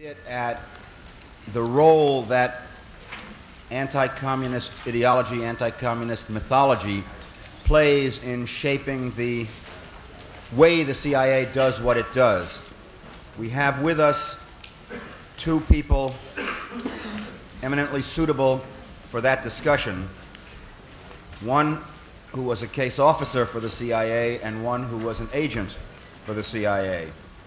At the role that anti-communist ideology, anti-communist mythology plays in shaping the way the CIA does what it does. We have with us two people eminently suitable for that discussion. One who was a case officer for the CIA and one who was an agent for the CIA.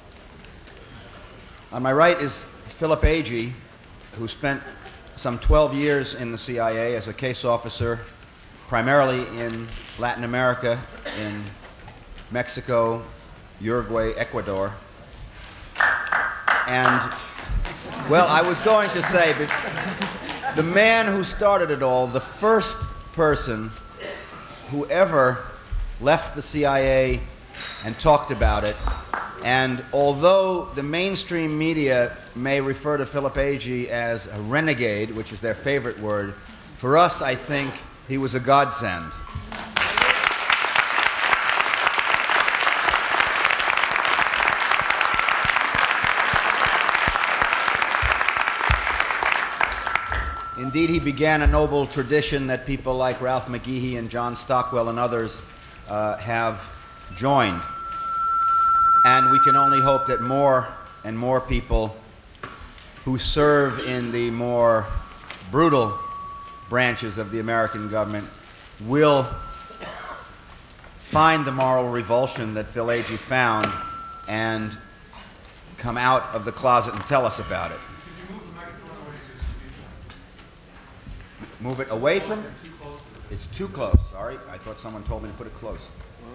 On my right is Phillip Agee, who spent some 12 years in the CIA as a case officer, primarily in Latin America, in Mexico, Uruguay, Ecuador. And, well, I was going to say, but the man who started it all, the first person who ever left the CIA and talked about it. And although the mainstream media may refer to Phillip Agee as a renegade, which is their favorite word, for us, I think he was a godsend. Indeed, he began a noble tradition that people like Ralph McGehee and John Stockwell and others have joined. And we can only hope that more and more people who serve in the more brutal branches of the American government will find the moral revulsion that Phil Agee found and come out of the closet and tell us about it. Move it away from? It's too close. Sorry, I thought someone told me to put it close.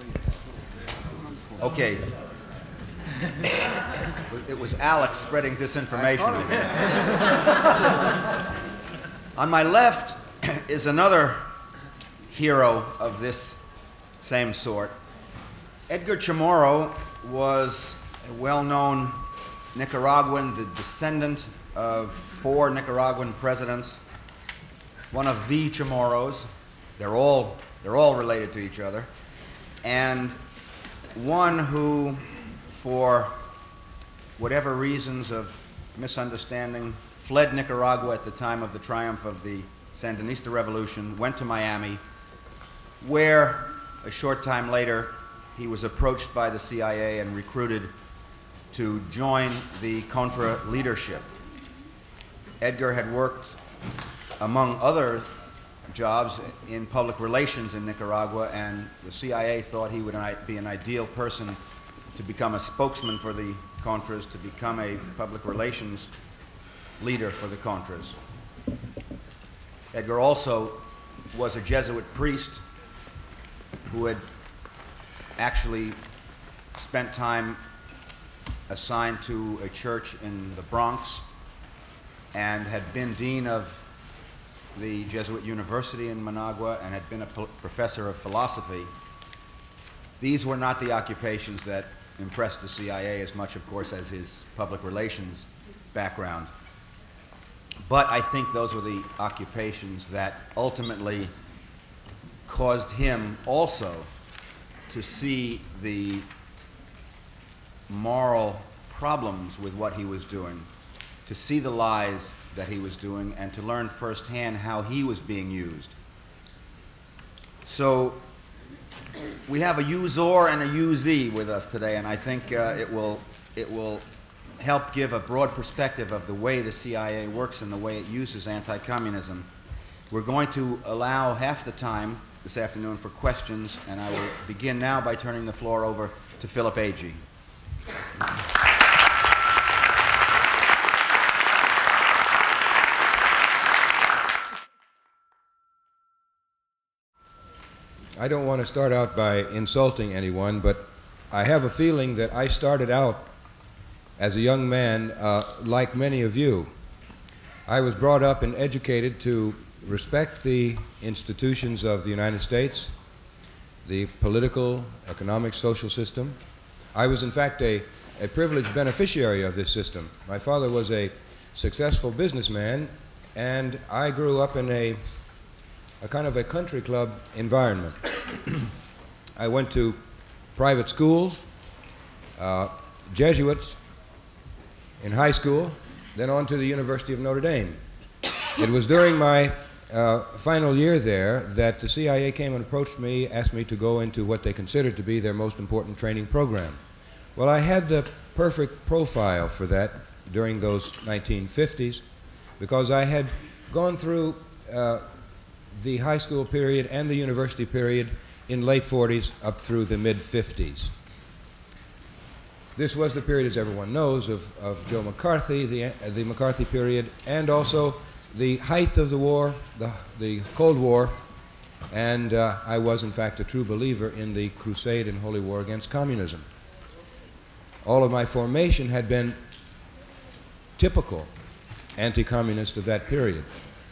Okay. It was Alex spreading disinformation. On my left is another hero of this same sort. Edgar Chamorro was a well-known Nicaraguan, the descendant of 4 Nicaraguan presidents, one of the Chamorros. They're all related to each other, and one who, for whatever reasons of misunderstanding, fled Nicaragua at the time of the triumph of the Sandinista Revolution, went to Miami, where a short time later he was approached by the CIA and recruited to join the Contra leadership. Edgar had worked, among other jobs, in public relations in Nicaragua, and the CIA thought he would be an ideal person to become a spokesman for the Contras, to become a public relations leader for the Contras. Edgar also was a Jesuit priest who had actually spent time assigned to a church in the Bronx and had been dean of the Jesuit University in Managua and had been a professor of philosophy. These were not the occupations that impressed the CIA as much, of course, as his public relations background. But I think those were the occupations that ultimately caused him also to see the moral problems with what he was doing, to see the lies that he was doing, and to learn firsthand how he was being used. So we have a user and a usee with us today, and I think it will help give a broad perspective of the way the CIA works and the way it uses anti-communism. We're going to allow half the time this afternoon for questions, and I will begin now by turning the floor over to Phillip Agee. I don't want to start out by insulting anyone, but I have a feeling that I started out as a young man like many of you. I was brought up and educated to respect the institutions of the United States, the political, economic, social system. I was, in fact, a privileged beneficiary of this system. My father was a successful businessman, and I grew up in a kind of a country club environment. I went to private schools, Jesuits in high school, then on to the University of Notre Dame. It was during my final year there that the CIA came and approached me, asked me to go into what they considered to be their most important training program. Well, I had the perfect profile for that during those 1950s because I had gone through the high school period and the university period in late 40s up through the mid 50s. This was the period, as everyone knows, of Joe McCarthy, the McCarthy period, and also the height of the war, the Cold War, and I was, in fact, a true believer in the crusade and holy war against communism. All of my formation had been typical anti-communist of that period.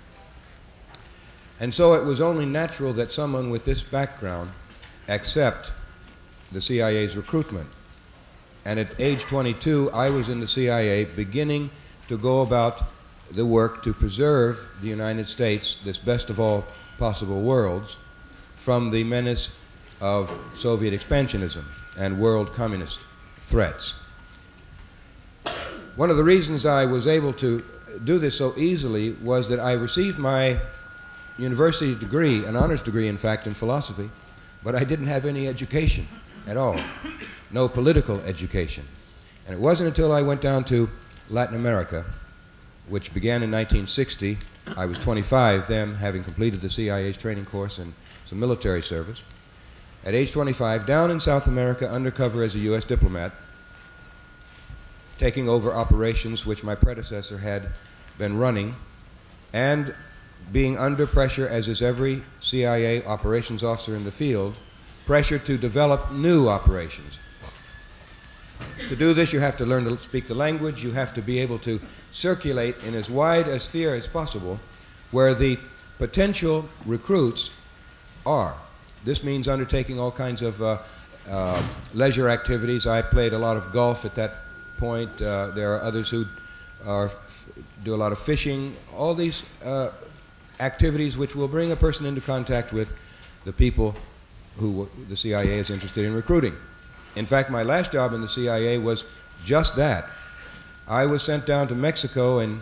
And so it was only natural that someone with this background accept the CIA's recruitment. And at age 22, I was in the CIA beginning to go about the work to preserve the United States, this best of all possible worlds, from the menace of Soviet expansionism and world communist threats. One of the reasons I was able to do this so easily was that I received my university degree, an honors degree, in fact, in philosophy, but I didn't have any education at all, no political education. And it wasn't until I went down to Latin America, which began in 1960. I was 25 then, having completed the CIA's training course and some military service. At age 25, down in South America, undercover as a U.S. diplomat, taking over operations which my predecessor had been running, and being under pressure, as is every CIA operations officer in the field, pressure to develop new operations. To do this, you have to learn to speak the language. You have to be able to circulate in as wide a sphere as possible where the potential recruits are. This means undertaking all kinds of leisure activities. I played a lot of golf at that point. There are others who do a lot of fishing. All these activities which will bring a person into contact with the people who the CIA is interested in recruiting. In fact, my last job in the CIA was just that. I was sent down to Mexico in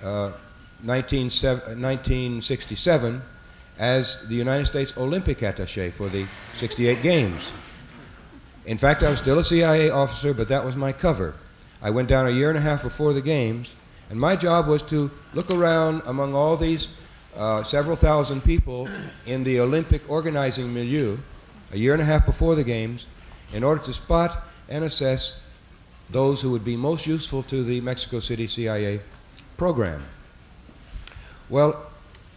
1967 as the United States Olympic attaché for the '68 Games. In fact, I was still a CIA officer, but that was my cover. I went down a year and a half before the Games, and my job was to look around among all these several thousand people in the Olympic organizing milieu a year and a half before the Games in order to spot and assess those who would be most useful to the Mexico City CIA program. Well,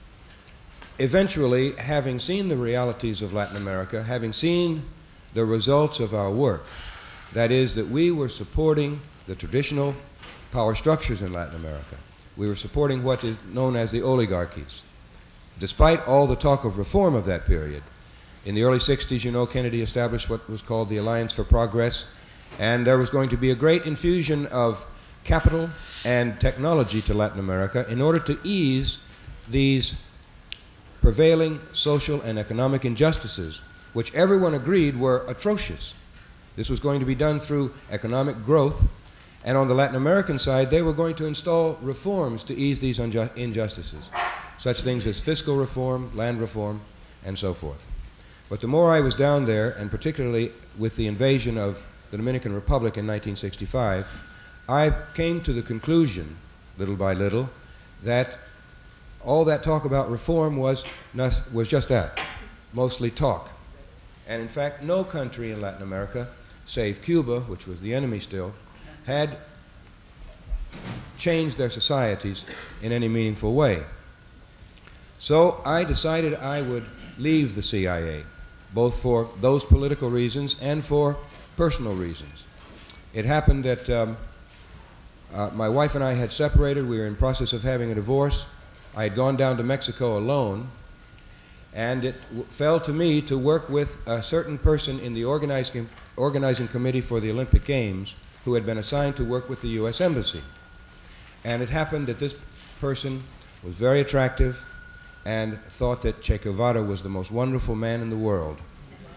eventually, having seen the realities of Latin America, having seen the results of our work, that is, that we were supporting the traditional power structures in Latin America. We were supporting what is known as the oligarchies. Despite all the talk of reform of that period, in the early 60s, you know, Kennedy established what was called the Alliance for Progress, and there was going to be a great infusion of capital and technology to Latin America in order to ease these prevailing social and economic injustices, which everyone agreed were atrocious. This was going to be done through economic growth, and on the Latin American side, they were going to install reforms to ease these injustices, such things as fiscal reform, land reform, and so forth. But the more I was down there, and particularly with the invasion of the Dominican Republic in 1965, I came to the conclusion, little by little, that all that talk about reform was just that, mostly talk. And in fact, no country in Latin America, save Cuba, which was the enemy still, had changed their societies in any meaningful way. So I decided I would leave the CIA, both for those political reasons and for personal reasons. It happened that my wife and I had separated. We were in process of having a divorce. I had gone down to Mexico alone, and it fell to me to work with a certain person in the organizing committee for the Olympic Games who had been assigned to work with the U.S. Embassy. And it happened that this person was very attractive and thought that Che Guevara was the most wonderful man in the world.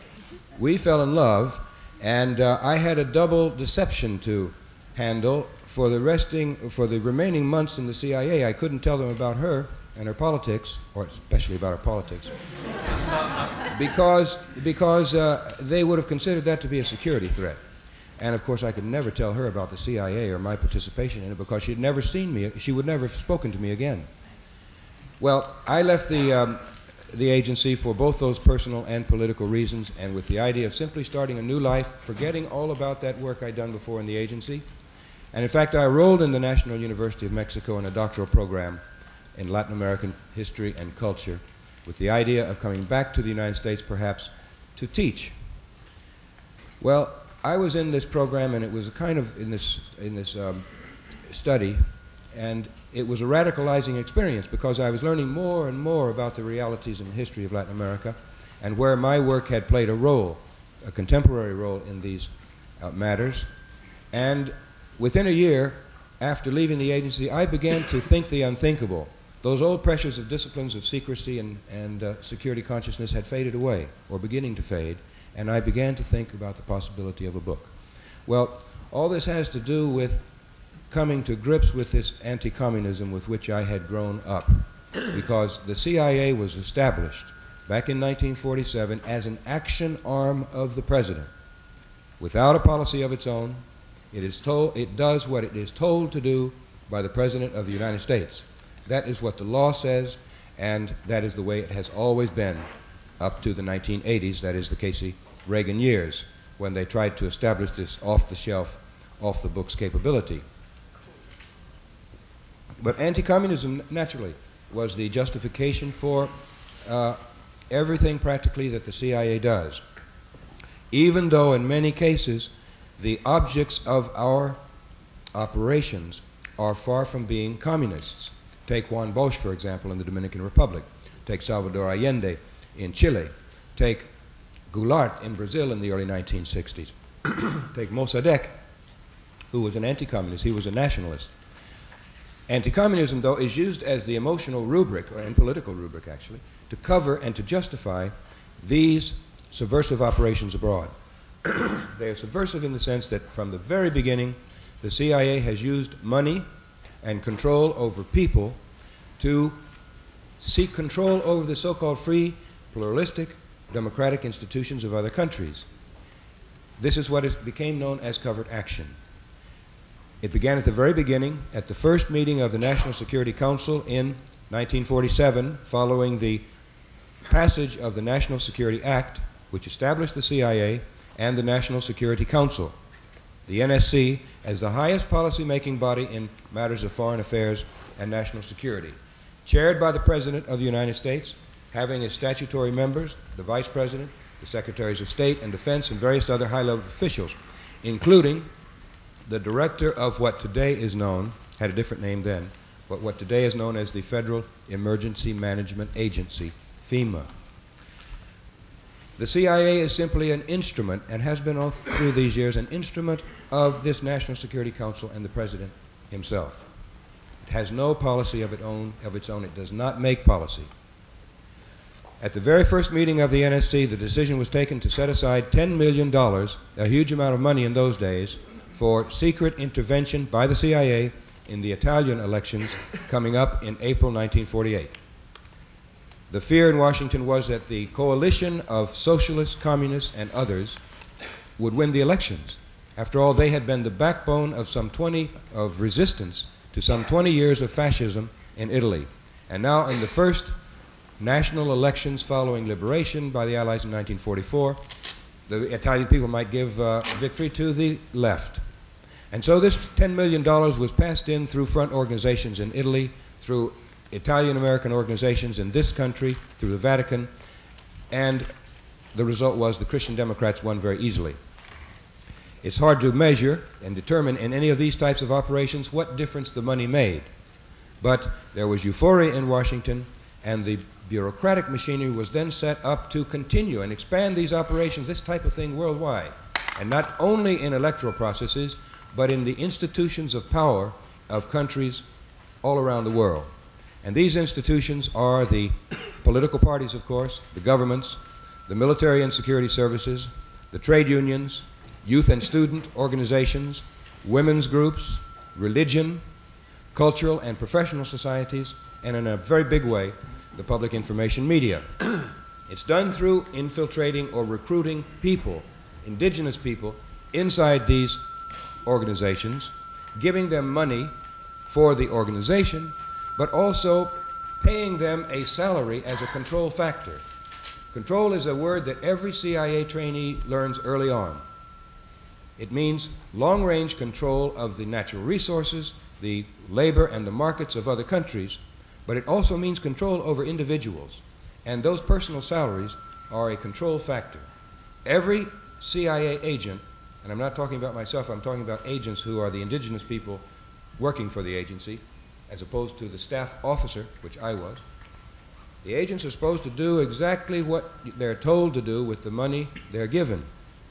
We fell in love, and I had a double deception to handle. for the remaining months in the CIA, I couldn't tell them about her and her politics, or especially about her politics, because they would have considered that to be a security threat. And of course, I could never tell her about the CIA or my participation in it because she'd never seen me. She would never have spoken to me again. Well, I left the agency for both those personal and political reasons, and with the idea of simply starting a new life, forgetting all about that work I'd done before in the agency. And in fact, I enrolled in the National University of Mexico in a doctoral program in Latin American history and culture, with the idea of coming back to the United States, perhaps, to teach. Well, I was in this program, and it was kind of in this study, and it was a radicalizing experience because I was learning more and more about the realities and history of Latin America and where my work had played a role, a contemporary role in these matters. And within a year, after leaving the agency, I began to think the unthinkable. Those old pressures of disciplines of secrecy and security consciousness had faded away, or beginning to fade, and I began to think about the possibility of a book. Well, all this has to do with coming to grips with this anti-communism with which I had grown up, because the CIA was established back in 1947 as an action arm of the president. Without a policy of its own, it does what it is told to do by the President of the United States. That is what the law says, and that is the way it has always been up to the 1980s, that is the Casey-Reagan years, when they tried to establish this off-the-shelf, off-the-books capability. But anti-communism, naturally, was the justification for everything practically that the CIA does, even though in many cases the objects of our operations are far from being communists. Take Juan Bosch, for example, in the Dominican Republic. Take Salvador Allende in Chile. Take Goulart in Brazil in the early 1960s. Take Mossadegh, who was an anti-communist. He was a nationalist. Anti-communism, though, is used as the emotional rubric, or political rubric, actually, to cover and to justify these subversive operations abroad. They are subversive in the sense that from the very beginning, the CIA has used money and control over people to seek control over the so-called free, pluralistic, democratic institutions of other countries. This is what became known as covert action. It began at the very beginning, at the first meeting of the National Security Council in 1947, following the passage of the National Security Act, which established the CIA and the National Security Council, the NSC, as the highest policy-making body in matters of foreign affairs and national security, chaired by the President of the United States, having as statutory members the Vice President, the Secretaries of State and Defense, and various other high-level officials, including the director of what today is known, had a different name then, but what today is known as the Federal Emergency Management Agency, FEMA. The CIA is simply an instrument, and has been all through these years, an instrument of this National Security Council and the President himself. It has no policy of its own. It does not make policy. At the very first meeting of the NSC, the decision was taken to set aside $10 million, a huge amount of money in those days, for secret intervention by the CIA in the Italian elections coming up in April 1948. The fear in Washington was that the coalition of socialists, communists, and others would win the elections. After all, they had been the backbone of resistance to some 20 years of fascism in Italy. And now in the first national elections following liberation by the Allies in 1944, the Italian people might give victory to the left. And so this $10 million was passed in through front organizations in Italy, through Italian-American organizations in this country, through the Vatican, and the result was the Christian Democrats won very easily. It's hard to measure and determine in any of these types of operations what difference the money made. But there was euphoria in Washington, and the bureaucratic machinery was then set up to continue and expand these operations, this type of thing, worldwide. And not only in electoral processes, but in the institutions of power of countries all around the world. And these institutions are the political parties, of course, the governments, the military and security services, the trade unions, youth and student organizations, women's groups, religion, cultural and professional societies, and in a very big way, the public information media. It's done through infiltrating or recruiting people, indigenous people, inside these organizations, giving them money for the organization, but also paying them a salary as a control factor. Control is a word that every CIA trainee learns early on. It means long-range control of the natural resources, the labor and the markets of other countries, but it also means control over individuals. And those personal salaries are a control factor. Every CIA agent, and I'm not talking about myself, I'm talking about agents who are the indigenous people working for the agency, as opposed to the staff officer, which I was. The agents are supposed to do exactly what they're told to do with the money they're given.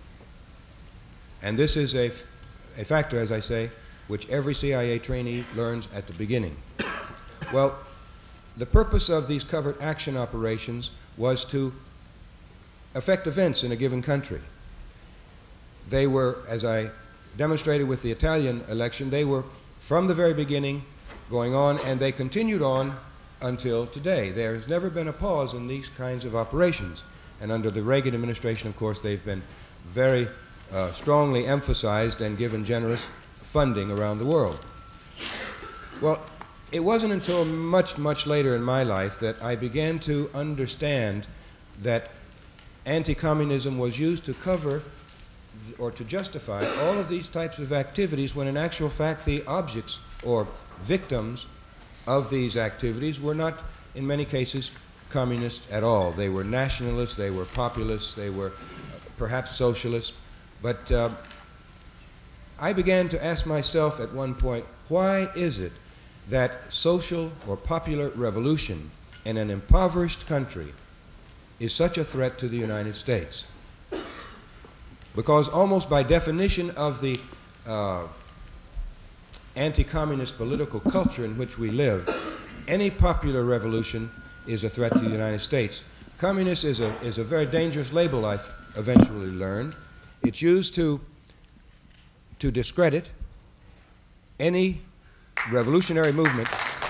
And this is a factor, as I say, which every CIA trainee learns at the beginning. Well, the purpose of these covert action operations was to affect events in a given country. They were, as I demonstrated with the Italian election, they were from the very beginning going on, and they continued on until today. There has never been a pause in these kinds of operations. And under the Reagan administration, of course, they've been very strongly emphasized and given generous funding around the world. Well, it wasn't until much, much later in my life that I began to understand that anti-communism was used to cover or to justify all of these types of activities when in actual fact the objects or victims of these activities were not, in many cases, communists at all. They were nationalists, they were populists, they were perhaps socialists. But I began to ask myself at one point, why is it that social or popular revolution in an impoverished country is such a threat to the United States? Because almost by definition of the anti-communist political culture in which we live, any popular revolution is a threat to the United States. Communist is a very dangerous label, I've eventually learned. It's used to discredit any revolutionary movement.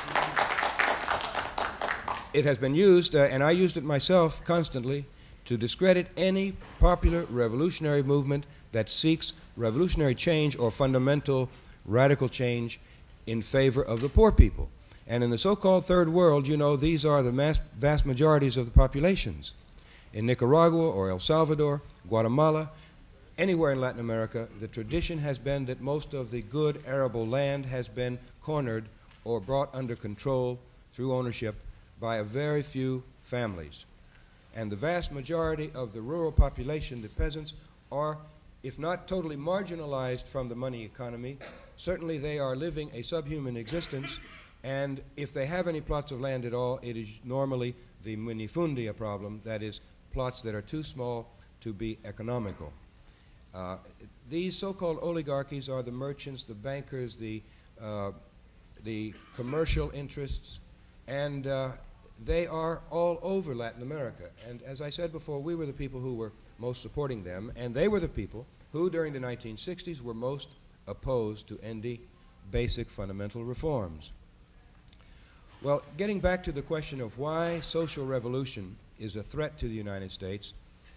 It has been used, and I used it myself constantly, to discredit any popular revolutionary movement that seeks revolutionary change or fundamental radical change in favor of the poor people. And in the so-called third world, you know, these are the vast majorities of the populations. In Nicaragua or El Salvador, Guatemala, anywhere in Latin America, the tradition has been that most of the good arable land has been cornered or brought under control through ownership by a very few families. And the vast majority of the rural population, the peasants, are, if not totally marginalized from the money economy, certainly they are living a subhuman existence, and if they have any plots of land at all, it is normally the minifundia problem, that is, plots that are too small to be economical. These so-called oligarchies are the merchants, the bankers, the commercial interests, and they are all over Latin America. And as I said before, we were the people who were most supporting them, and they were the people who, during the 1960s, were most opposed to any basic fundamental reforms. Well, getting back to the question of why social revolution is a threat to the United States,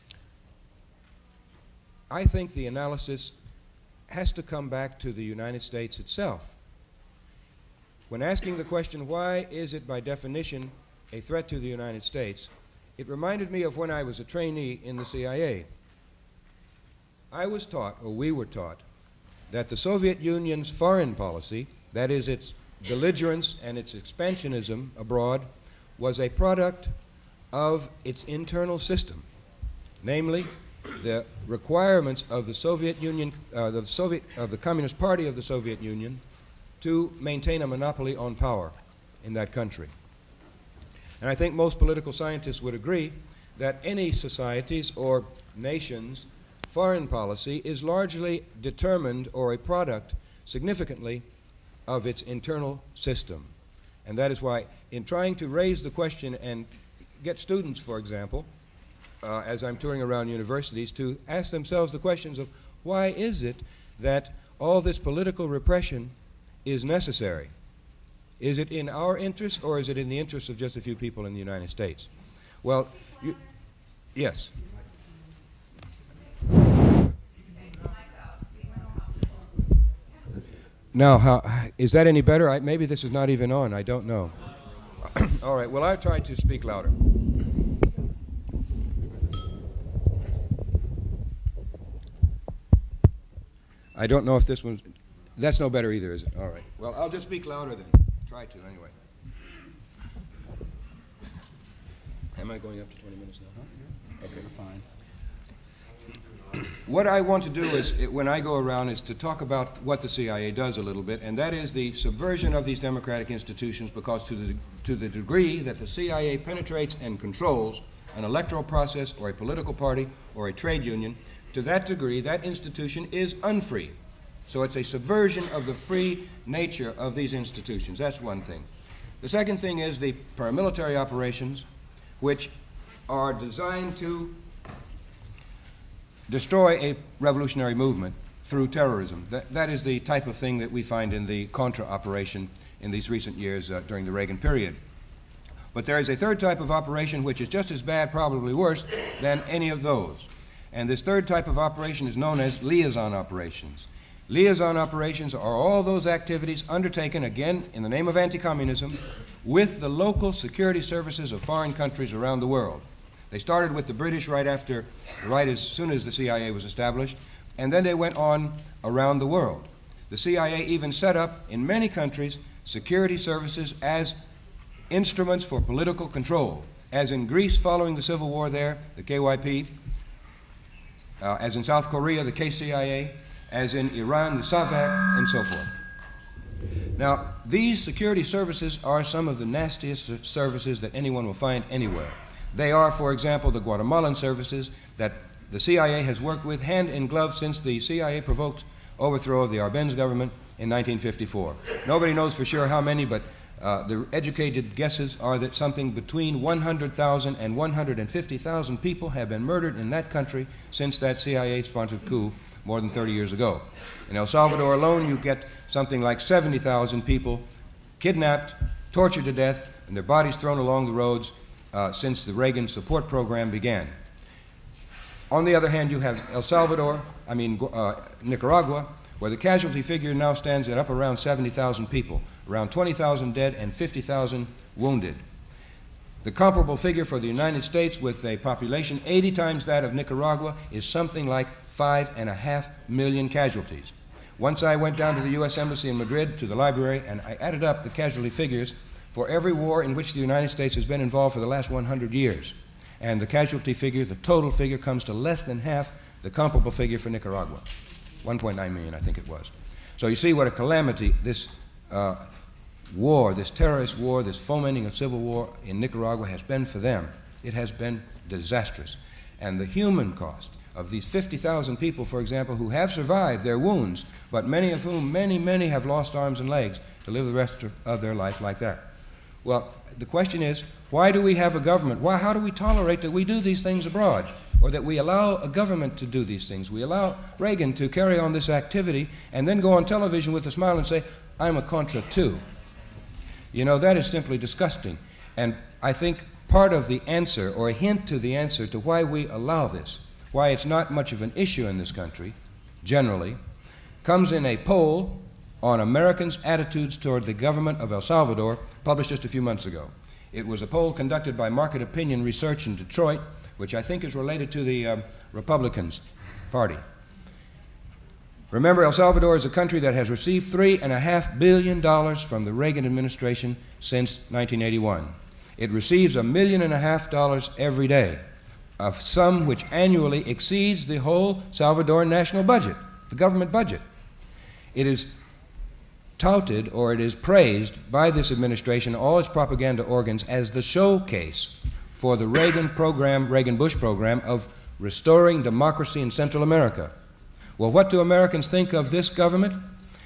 I think the analysis has to come back to the United States itself. When asking the question, why is it by definition a threat to the United States, it reminded me of when I was a trainee in the CIA. I was taught, or we were taught, that the Soviet Union's foreign policy, that is its belligerence and its expansionism abroad, was a product of its internal system, namely the requirements of the Soviet Union, of the Communist Party of the Soviet Union, to maintain a monopoly on power in that country. And I think most political scientists would agree that any society's or nation's foreign policy is largely determined or a product significantly of its internal system. And that is why in trying to raise the question and get students, for example, as I'm touring around universities, to ask themselves the questions of why is it that all this political repression is necessary. Is it in our interest, or is it in the interest of just a few people in the United States? Well, yes. Now, is that any better? Maybe this is not even on. I don't know. All right. Well, I'll try to speak louder. I don't know if this one's... That's no better either, is it? All right. Well, I'll just speak louder then. Try to, anyway. Am I going up to 20 minutes now? Huh? Okay, fine. What I want to do is, when I go around, is to talk about what the CIA does a little bit, and that is the subversion of these democratic institutions, because to the degree that the CIA penetrates and controls an electoral process or a political party or a trade union, to that degree, that institution is unfree. So it's a subversion of the free nature of these institutions. That's one thing. The second thing is the paramilitary operations, which are designed to destroy a revolutionary movement through terrorism. That is the type of thing that we find in the Contra operation in these recent years during the Reagan period. But there is a third type of operation which is just as bad, probably worse, than any of those. And this third type of operation is known as liaison operations. Liaison operations are all those activities undertaken, again, in the name of anti-communism, with the local security services of foreign countries around the world. They started with the British right as soon as the CIA was established, and then they went on around the world. The CIA even set up, in many countries, security services as instruments for political control, as in Greece following the Civil War there, the KYP, as in South Korea, the KCIA, as in Iran, the SAVAK, and so forth. Now, these security services are some of the nastiest services that anyone will find anywhere. They are, for example, the Guatemalan services that the CIA has worked with hand in glove since the CIA-provoked overthrow of the Arbenz government in 1954. Nobody knows for sure how many, but the educated guesses are that something between 100,000 and 150,000 people have been murdered in that country since that CIA-sponsored coup more than 30 years ago. In El Salvador alone, you get something like 70,000 people kidnapped, tortured to death, and their bodies thrown along the roads since the Reagan support program began. On the other hand, you have Nicaragua, where the casualty figure now stands at up around 70,000 people, around 20,000 dead and 50,000 wounded. The comparable figure for the United States, with a population 80 times that of Nicaragua, is something like 5.5 million casualties. Once I went down to the U.S. Embassy in Madrid, to the library, and I added up the casualty figures for every war in which the United States has been involved for the last 100 years. And the casualty figure, the total figure, comes to less than half the comparable figure for Nicaragua. 1.9 million, I think it was. So you see what a calamity this war, this terrorist war, this fomenting of civil war in Nicaragua has been for them. It has been disastrous. And the human cost of these 50,000 people, for example, who have survived their wounds, but many of whom, many have lost arms and legs to live the rest of their life like that. Well, the question is, why do we have a government? How do we tolerate that we do these things abroad, or that we allow a government to do these things? We allow Reagan to carry on this activity and then go on television with a smile and say, I'm a Contra too. You know, that is simply disgusting. And I think part of the answer, or a hint to the answer to why we allow this, why it's not much of an issue in this country, generally, comes in a poll on Americans' attitudes toward the government of El Salvador, published just a few months ago. It was a poll conducted by Market Opinion Research in Detroit, which I think is related to the Republicans Party. Remember, El Salvador is a country that has received $3.5 billion from the Reagan administration since 1981. It receives $1.5 million every day, a sum which annually exceeds the whole Salvadoran national budget, the government budget. It is touted, or it is praised by this administration, all its propaganda organs, as the showcase for the Reagan-Bush program of restoring democracy in Central America. Well, what do Americans think of this government?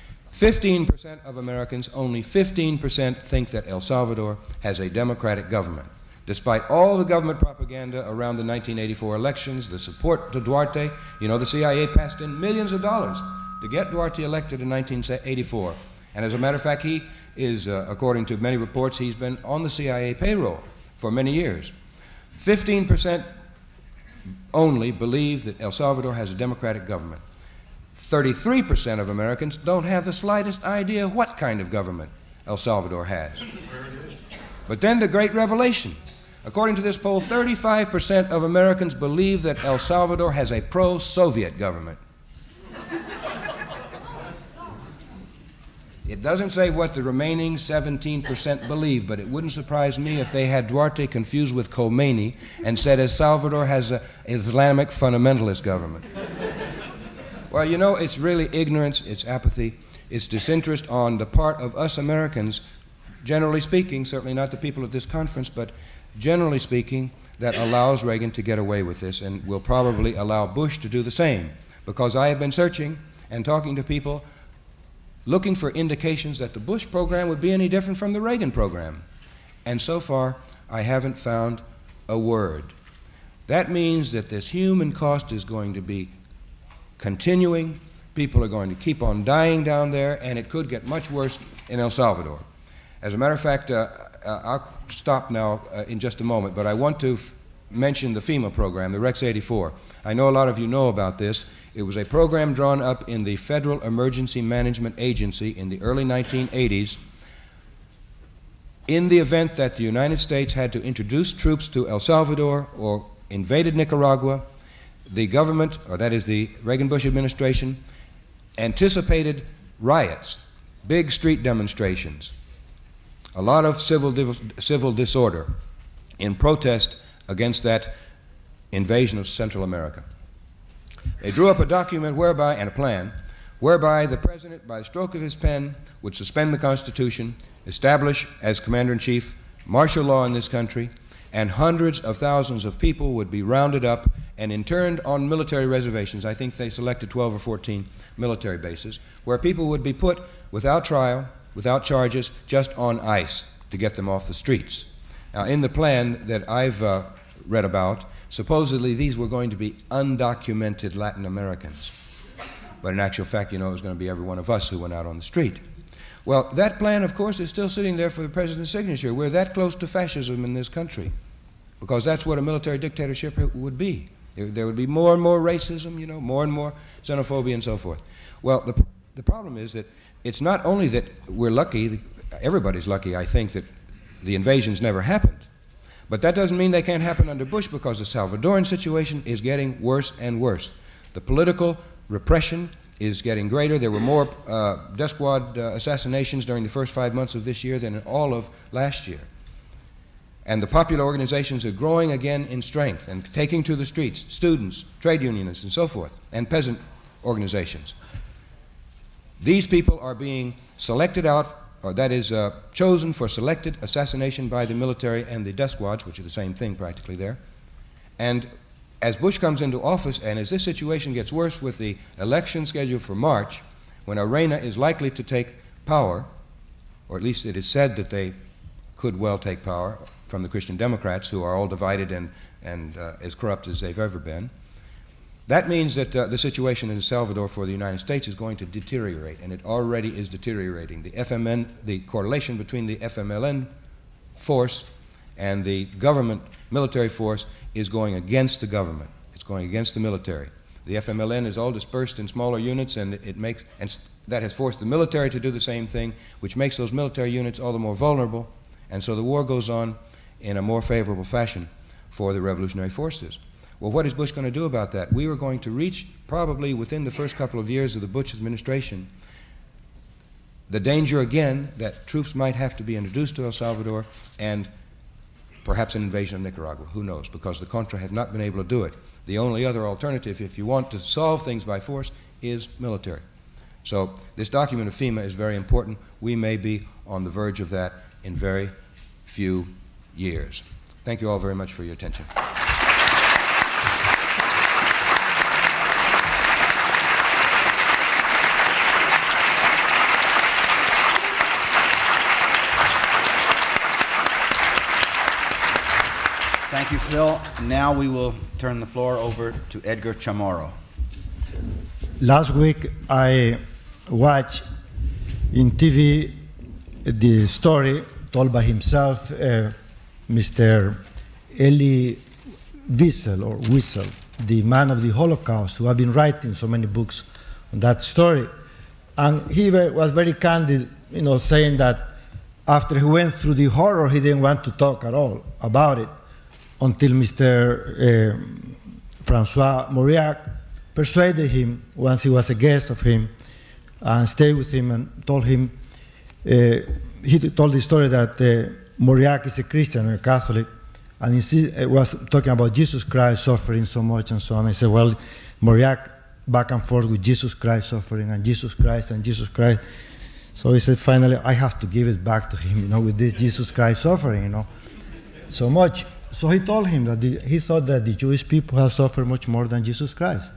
15% of Americans, only 15% think that El Salvador has a democratic government. Despite all the government propaganda around the 1984 elections, the support to Duarte, you know, the CIA passed in millions of dollars to get Duarte elected in 1984. And as a matter of fact, he is, according to many reports, he's been on the CIA payroll for many years. 15% only believe that El Salvador has a democratic government. 33% of Americans don't have the slightest idea what kind of government El Salvador has. But then the great revelation. According to this poll, 35% of Americans believe that El Salvador has a pro-Soviet government. It doesn't say what the remaining 17% believe, but it wouldn't surprise me if they had Duarte confused with Khomeini and said El Salvador has an Islamic fundamentalist government. Well, you know, it's really ignorance, it's apathy, it's disinterest on the part of us Americans, generally speaking, certainly not the people at this conference, but generally speaking, that allows Reagan to get away with this and will probably allow Bush to do the same. Because I have been searching and talking to people looking for indications that the Bush program would be any different from the Reagan program. And so far, I haven't found a word. That means that this human cost is going to be continuing. People are going to keep on dying down there, and it could get much worse in El Salvador. As a matter of fact, I'll stop now in just a moment, but I want to mention the FEMA program, the Rex 84. I know a lot of you know about this. It was a program drawn up in the Federal Emergency Management Agency in the early 1980s in the event that the United States had to introduce troops to El Salvador or invaded Nicaragua. The government, or that is the Reagan-Bush administration, anticipated riots, big street demonstrations, a lot of civil disorder in protest against that invasion of Central America. They drew up a document whereby, and a plan, whereby the President, by the stroke of his pen, would suspend the Constitution, establish as Commander-in-Chief martial law in this country, and hundreds of thousands of people would be rounded up and interned on military reservations. I think they selected 12 or 14 military bases, where people would be put without trial, without charges, just on ice to get them off the streets. Now, in the plan that I've read about, supposedly these were going to be undocumented Latin Americans. But in actual fact, you know, it was going to be every one of us who went out on the street. Well, that plan, of course, is still sitting there for the President's signature. We're that close to fascism in this country, because that's what a military dictatorship would be. There would be more and more racism, you know, more and more xenophobia and so forth. Well, the problem is that it's not only that we're lucky, everybody's lucky, I think, that the invasions never happened. But that doesn't mean they can't happen under Bush, because the Salvadoran situation is getting worse and worse. The political repression is getting greater. There were more death squad assassinations during the first 5 months of this year than in all of last year. And the popular organizations are growing again in strength and taking to the streets, students, trade unionists, and so forth, and peasant organizations. These people are being selected out, or that is chosen for selected assassination by the military and the death squads, which are the same thing practically there. And as Bush comes into office, and as this situation gets worse with the election scheduled for March, when Arena is likely to take power, or at least it is said that they could well take power from the Christian Democrats, who are all divided and as corrupt as they've ever been, that means that the situation in El Salvador for the United States is going to deteriorate, and it already is deteriorating. The correlation between the FMLN force and the government military force is going against the government. It's going against the military. The FMLN is all dispersed in smaller units, and that has forced the military to do the same thing, which makes those military units all the more vulnerable, and so the war goes on in a more favorable fashion for the revolutionary forces. Well, what is Bush going to do about that? We are going to reach, probably within the first couple of years of the Bush administration, the danger again that troops might have to be introduced to El Salvador, and perhaps an invasion of Nicaragua. Who knows? Because the Contra have not been able to do it. The only other alternative, if you want to solve things by force, is military. So this document of FEMA is very important. We may be on the verge of that in very few years. Thank you all very much for your attention. Thank you, Phil. Now we will turn the floor over to Edgar Chamorro. Last week I watched in TV the story told by himself, Mr. Elie Wiesel, the man of the Holocaust, who had been writing so many books on that story. And he was very candid, saying that after he went through the horror, he didn't want to talk at all about it until Mr. Francois Mauriac persuaded him, once he was a guest of him, and stayed with him and told him, he told the story that Mauriac is a Christian, a Catholic, and he was talking about Jesus Christ suffering so much and so on. I said, well, Mauriac back and forth with Jesus Christ suffering and Jesus Christ and Jesus Christ. So he said, finally, I have to give it back to him, with this Jesus Christ suffering, so much. So he told him that he thought that the Jewish people have suffered much more than Jesus Christ.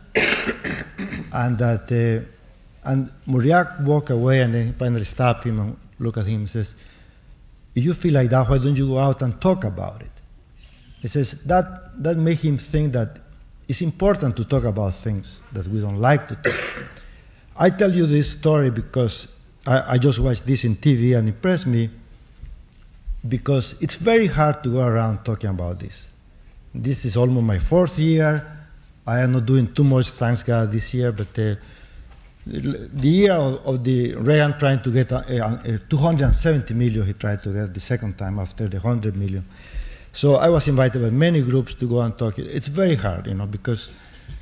And that, and Mauriac walked away, and then he finally stopped him and looked at him and says, if you feel like that, why don't you go out and talk about it? He says, that made him think that it's important to talk about things that we don't like to talk. I tell you this story because I just watched this in TV and impressed me, because it's very hard to go around talking about this. This is almost my 4th year. I am not doing too much, thanks God, this year, but the year of the Reagan trying to get 270 million, he tried to get the second time after the 100 million. So I was invited by many groups to go and talk. It's very hard, because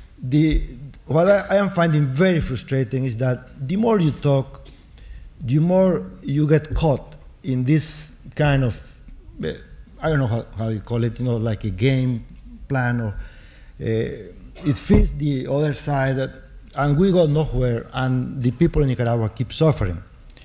what I am finding very frustrating is that the more you talk, the more you get caught in this kind of, I don't know how you call it, like a game plan, or it fits the other side, and we go nowhere, and the people in Nicaragua keep suffering.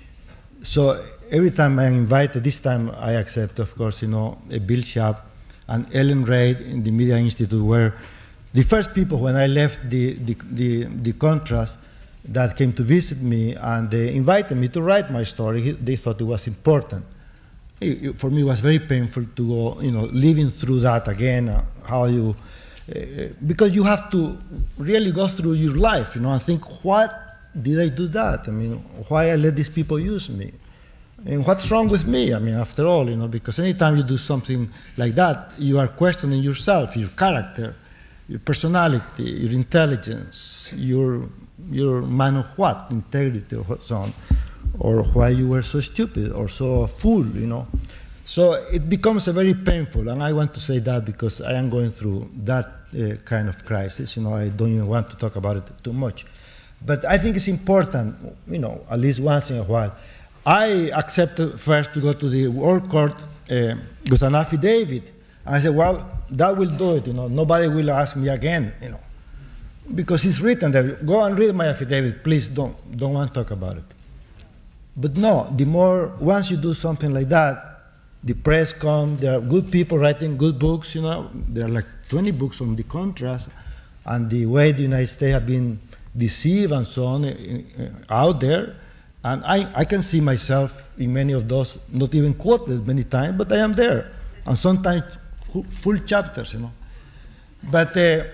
So every time I'm invited, this time I accept, of course, Bill Schaap and Ellen Reid in the Media Institute were the first people when I left the Contras that came to visit me, and they invited me to write my story. They thought it was important. For me, it was very painful to go, living through that again, how you, because you have to really go through your life, and think, what did I do that? I mean, why I let these people use me? And what's wrong with me? I mean, after all, because anytime you do something like that, you are questioning yourself, your character, your personality, your intelligence, your man of what, integrity, or so on, or why you were so stupid or so a fool, So it becomes a very painful, and I want to say that because I am going through that kind of crisis. I don't even want to talk about it too much. But I think it's important, at least once in a while. I accepted first to go to the World Court with an affidavit. And I said, well, that will do it, Nobody will ask me again, Because it's written there. Go and read my affidavit, please don't want to talk about it. But no, once you do something like that, the press comes, there are good people writing good books, There are like 20 books on the Contras, and the way the United States have been deceived and so on out there. And I can see myself in many of those, not even quoted many times, but I am there. And sometimes full chapters, But the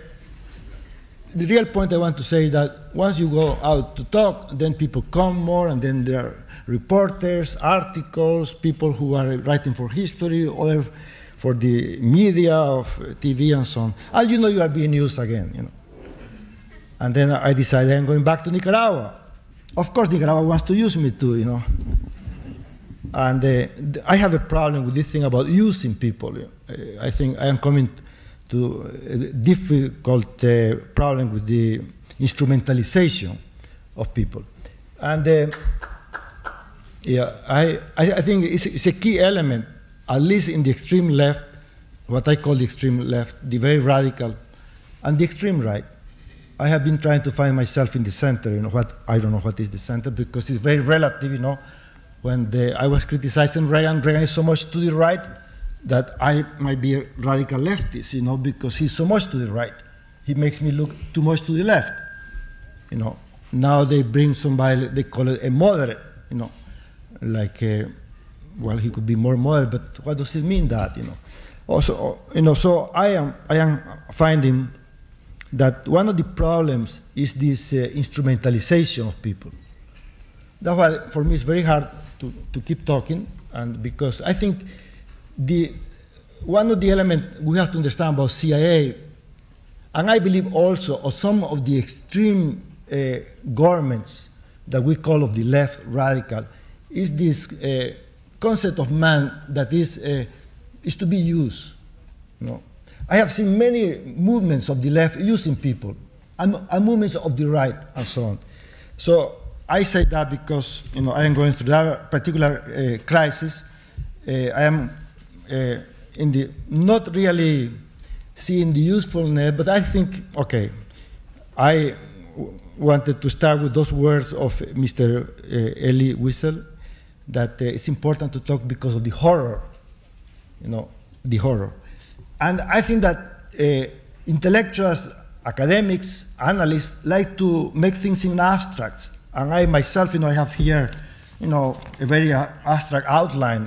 real point I want to say is that once you go out to talk, then people come more, and then there are reporters, articles, people who are writing for history, or for the media of TV and so on. And you are being used again, And then I decided I'm going back to Nicaragua. Of course, Nicaragua wants to use me too, And I have a problem with this thing about using people. I think I am coming to a difficult problem with the instrumentalization of people. And I think it's a key element, at least in the extreme left, what I call the extreme left, the very radical, and the extreme right. I have been trying to find myself in the center, I don't know what is the center, because it's very relative, When I was criticizing Reagan is so much to the right that I might be a radical leftist, because he's so much to the right. He makes me look too much to the left, Now they bring somebody, they call it a moderate, like, well, he could be more moderate, but what does it mean that, Also, so I am finding that one of the problems is this instrumentalization of people. That's why for me it's very hard to keep talking, and because I think one of the elements we have to understand about CIA, and I believe also of some of the extreme governments that we call of the left radical, is this concept of man that is to be used. You know? I have seen many movements of the left using people, and movements of the right, and so on. So I say that because I am going through that particular crisis. I am not really seeing the usefulness, but I think, okay, I wanted to start with those words of Mr. Elie Wiesel, that it's important to talk because of the horror, the horror. And I think that intellectuals, academics, analysts like to make things in abstracts. And I myself, I have here, a very abstract outline,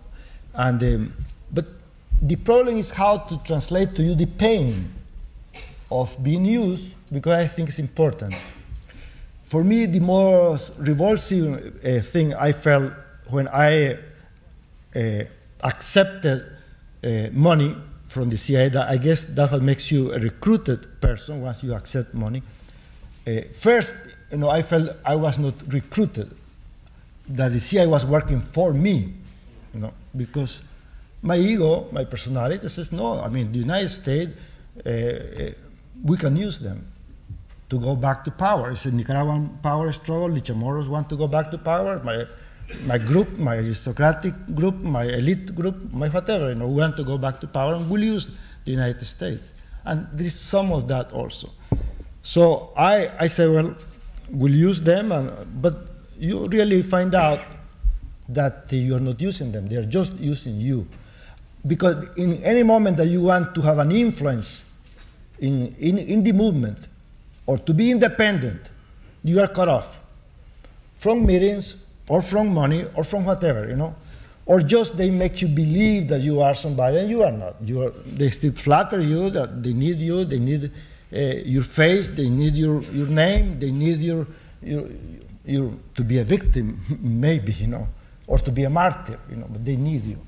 but the problem is how to translate to you the pain of being used, because I think it's important. For me, the most revulsive thing I felt when I accepted money from the CIA, that I guess that's what makes you a recruited person once you accept money. First, I felt I was not recruited, that the CIA was working for me, because my ego, my personality says, no, I mean, the United States, we can use them to go back to power. It's a Nicaraguan power struggle. The Chamorros want to go back to power. My group, my aristocratic group, my elite group, my whatever, we want to go back to power, and we'll use the United States. And there is some of that also. So I say, well, we'll use them, but you really find out that you're not using them. They're just using you. Because in any moment that you want to have an influence in the movement, or to be independent, you are cut off from meetings, or from money, or from whatever, Or just they make you believe that you are somebody, and you are not. They still flatter you, that they need you, they need your face, they need your name, they need your to be a victim, maybe, or to be a martyr, but they need you.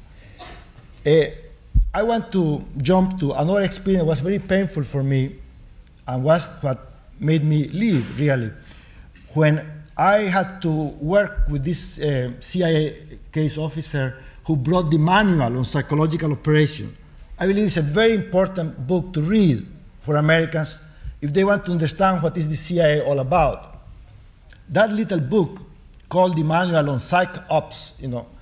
I want to jump to another experience that was very painful for me, and was what made me leave, really. When I had to work with this CIA case officer who brought the manual on psychological operation. I believe it's a very important book to read for Americans if they want to understand what is the CIA all about. That little book, called the Manual on Psych Ops,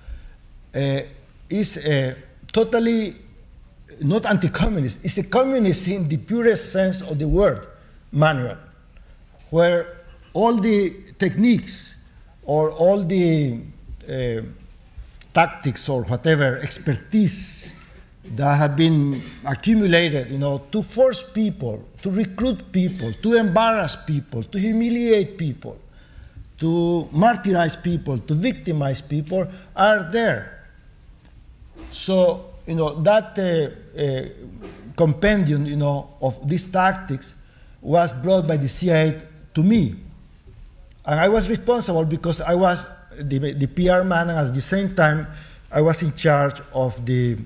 is totally not anti-communist. It's a communist in the purest sense of the word, manual, where all the techniques or all the tactics or whatever expertise that have been accumulated, to force people, to recruit people, to embarrass people, to humiliate people, to martyrize people, to victimize people, are there. So, that compendium, of these tactics was brought by the CIA to me. And I was responsible because I was the PR man, and at the same time, I was in charge of the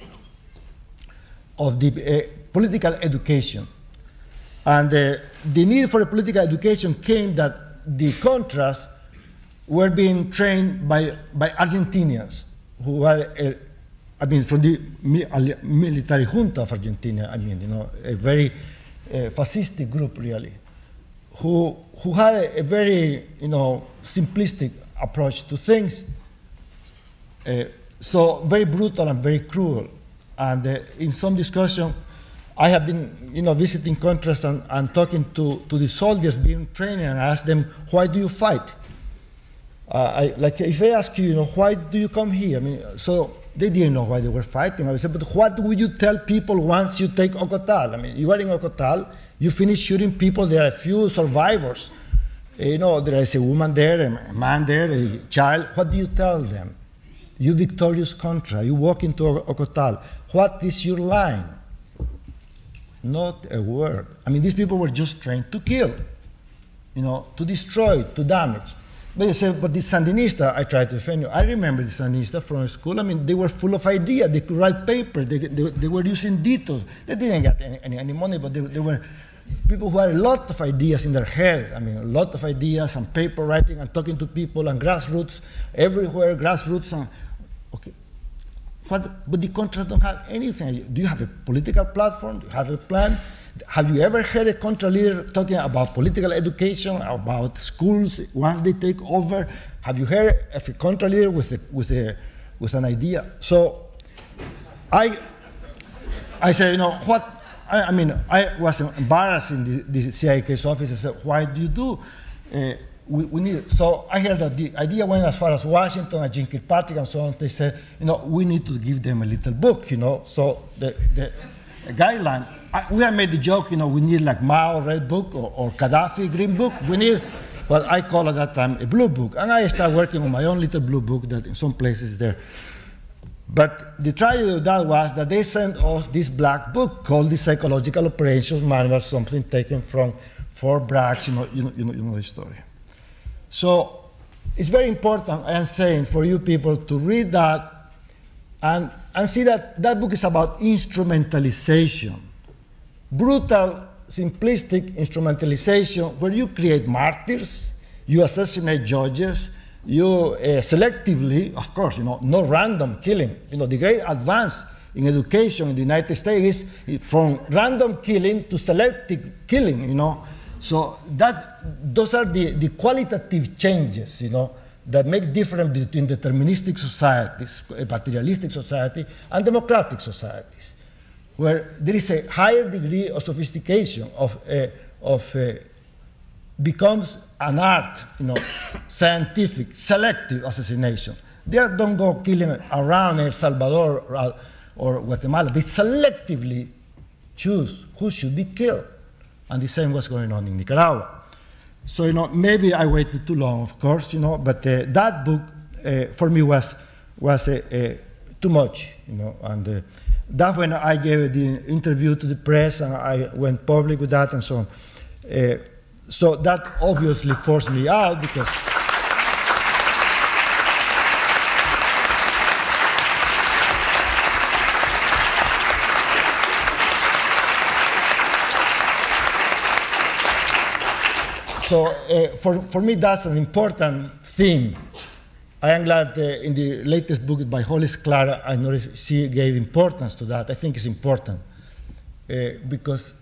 political education. And the need for a political education came that the Contras were being trained by Argentinians who were, from the military junta of Argentina, a very fascistic group, really, who had a very, simplistic approach to things. So very brutal and very cruel. And in some discussion, I have been, visiting Contras and talking to the soldiers being trained, and I asked them, why do you fight? Like if I ask you, why do you come here? So they didn't know why they were fighting. I said, but what would you tell people once you take Ocotal? You are in Ocotal, you finish shooting people, there are a few survivors. There is a woman there, a man there, a child. What do you tell them? You victorious Contra, you walk into Ocotal. What is your line? Not a word. These people were just trained to kill, to destroy, to damage. But you say, but the Sandinista, I try to defend you. I remember the Sandinista from school. I mean, they were full of ideas. They could write papers. They were using details. They didn't get any money, but they were people who had a lot of ideas in their heads. I mean, a lot of ideas and paper writing and talking to people and grassroots, everywhere, grassroots. And, okay. But the Contras don't have anything. Do you have a political platform? Do you have a plan? Have you ever heard a Contra leader talking about political education, about schools once they take over? Have you heard of a Contra leader with an idea? So I said, you know, what? I mean, I was embarrassed in the CIA case office. I said, why do you do? We need it. So I heard that the idea went as far as Washington and Jean Kirkpatrick and so on. They said, you know, we need to give them a little book, you know. So the guideline, we have made the joke, you know, we need like Mao red book or Gaddafi green book. We need, well, I call at that time a blue book. And I started working on my own little blue book that in some places is there. But the tragedy of that was that they sent us this black book called the Psychological Operations Manual, something taken from Fort Bragg, you know the story. So it's very important, I am saying, for you people to read that and see that that book is about instrumentalization. Brutal, simplistic instrumentalization where you create martyrs, you assassinate judges, you selectively, of course, you know, no random killing. You know, the great advance in education in the United States is from random killing to selective killing, you know. So those are the qualitative changes, you know, that make difference between deterministic societies, a materialistic society, and democratic societies, where there is a higher degree of sophistication becomes an art, you know, scientific, selective assassination. They don't go killing around El Salvador or Guatemala. They selectively choose who should be killed. And the same was going on in Nicaragua. So, you know, maybe I waited too long, of course, you know, but that book for me was too much, you know, and that's when I gave the interview to the press and I went public with that and so on. So that obviously forced me out because for me that's an important theme. I am glad in the latest book by Hollis Clara, I noticed she gave importance to that. I think it's important because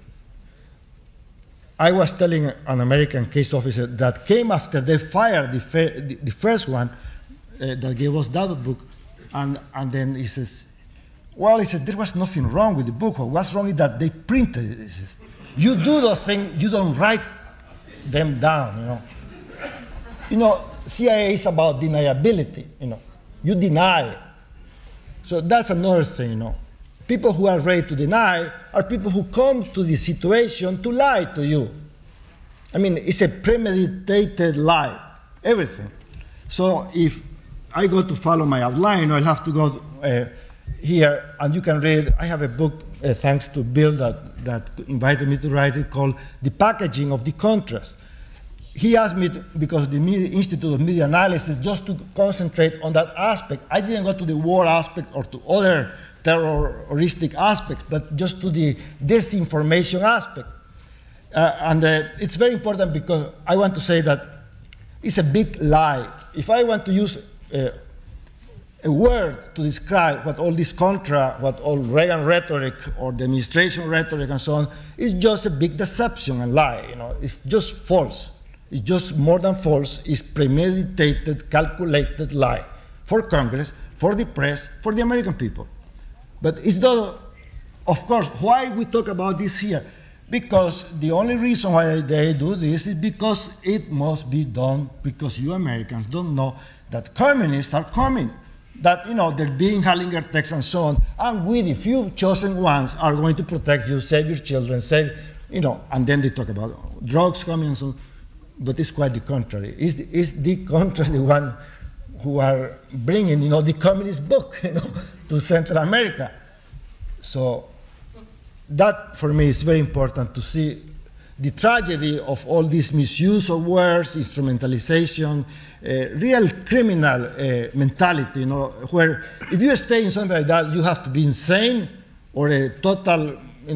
I was telling an American case officer that came after they fired the first one that gave us that book, and then he says, well, he says, there was nothing wrong with the book. What's wrong is that they printed it. He says, you do those things, you don't write them down, you know. You know, CIA is about deniability, you know. You deny it. So that's another thing, you know. People who are ready to deny are people who come to the situation to lie to you. I mean, it's a premeditated lie, everything. So if I go to follow my outline, I'll have to go here, and you can read, I have a book, thanks to Bill, that invited me to write it, called The Packaging of the Contras. He asked me, because the Institute of Media Analysis, just to concentrate on that aspect. I didn't go to the war aspect or to other terroristic aspects, but just to the disinformation aspect. And it's very important because I want to say that it's a big lie. If I want to use a word to describe what all this Contra, what all Reagan rhetoric or the administration rhetoric and so on, is just a big deception and lie. You know, it's just false. It's just more than false. It's premeditated, calculated lie for Congress, for the press, for the American people. But it's not, of course, why we talk about this here? Because the only reason why they do this is because it must be done, because you Americans don't know that communists are coming, that, you know, they're being Hallinger texts and so on, and we, the few chosen ones, are going to protect you, save your children, save, you know, and then they talk about drugs coming and so on, but it's quite the contrary. It's the contrary, the one who are bringing, you know, the communist book, you know, to Central America. So that, for me, is very important to see the tragedy of all this misuse of words, instrumentalization, real criminal mentality, where if you stay in something like that, you have to be insane or a total,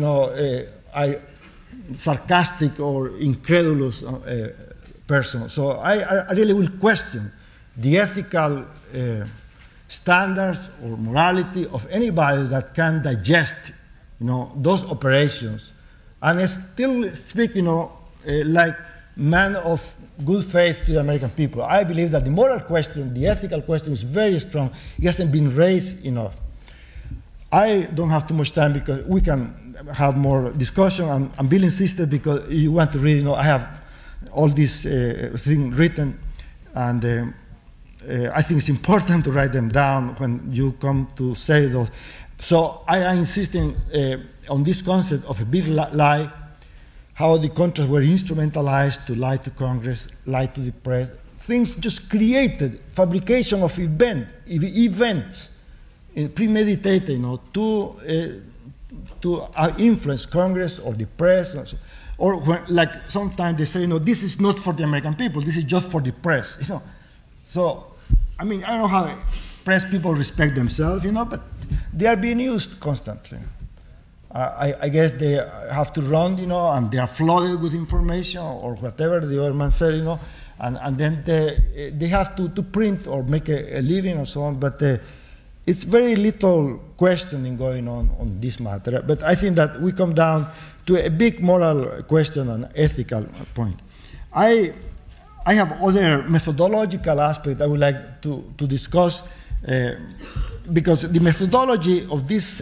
sarcastic or incredulous person. So I really will question the ethical standards or morality of anybody that can digest, those operations and still speak, like man of good faith to the American people. I believe that the moral question, the ethical question is very strong. It hasn't been raised enough. I don't have too much time because we can have more discussion. I'm Bill insisted because you want to read, I have all these things written, and I think it's important to write them down when you come to say those. So I am insisting on this concept of a big lie, how the contras were instrumentalized to lie to Congress, lie to the press, things just created, fabrication of events, premeditated, to influence Congress or the press, or when, like sometimes they say, this is not for the American people, this is just for the press, So, I mean, I don't know how press people respect themselves, but they are being used constantly. I guess they have to run, and they are flooded with information or whatever the other man said, and then they have to print or make a living and so on. But it's very little questioning going on this matter. But I think that we come down to a big moral question and ethical point. I have other methodological aspects I would like to discuss because the methodology of this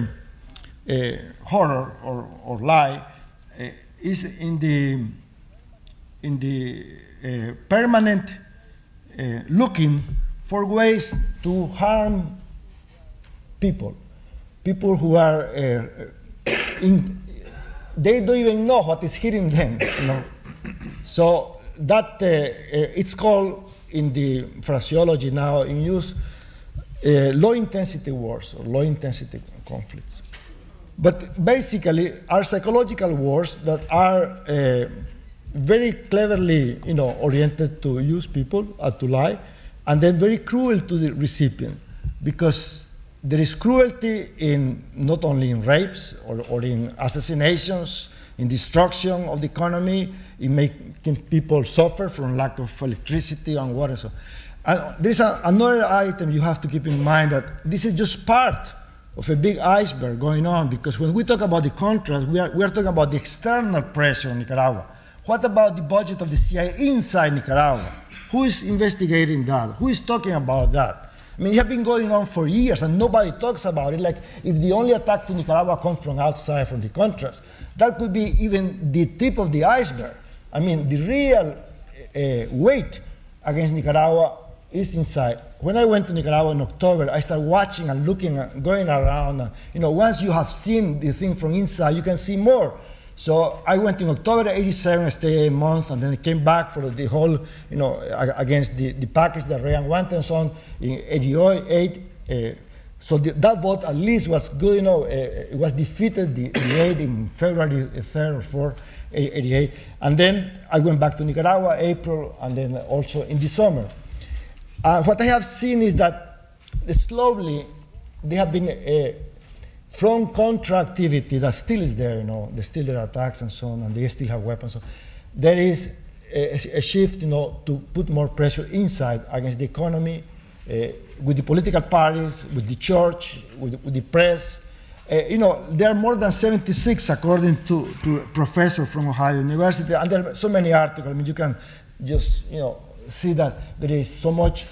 horror or lie is in the permanent looking for ways to harm people who are they don't even know what is hitting them. So that it's called in the phraseology now in use low-intensity wars or low-intensity conflicts. But basically are psychological wars that are very cleverly oriented to use people, to lie, and then very cruel to the recipient, because there is cruelty in not only in rapes or in assassinations, in destruction of the economy, in making people suffer from lack of electricity and water. So, and there's another item you have to keep in mind, that this is just part of a big iceberg going on, because when we talk about the Contras, we are talking about the external pressure on Nicaragua. What about the budget of the CIA inside Nicaragua? Who is investigating that? Who is talking about that? I mean, it has been going on for years and nobody talks about it. Like, if the only attack to Nicaragua comes from outside, from the Contras, that could be even the tip of the iceberg. I mean, the real weight against Nicaragua is inside. When I went to Nicaragua in October, I started watching and looking and going around. Once you have seen the thing from inside, you can see more. So I went in October '87, stayed a month, and then I came back for the whole, against the package that Reagan wanted and so on in '88. So that vote at least was good, it was defeated, the raid in February 3rd or 4th, '88. And then I went back to Nicaragua, April, and then also in the summer. What I have seen is that slowly there have been from Contra activity that still is there, still there are attacks and so on, and they still have weapons. So there is a shift, to put more pressure inside against the economy, with the political parties, with the church, with the press. There are more than 76, according to a professor from Ohio University, and there are so many articles. I mean, you can just, see that there is so much.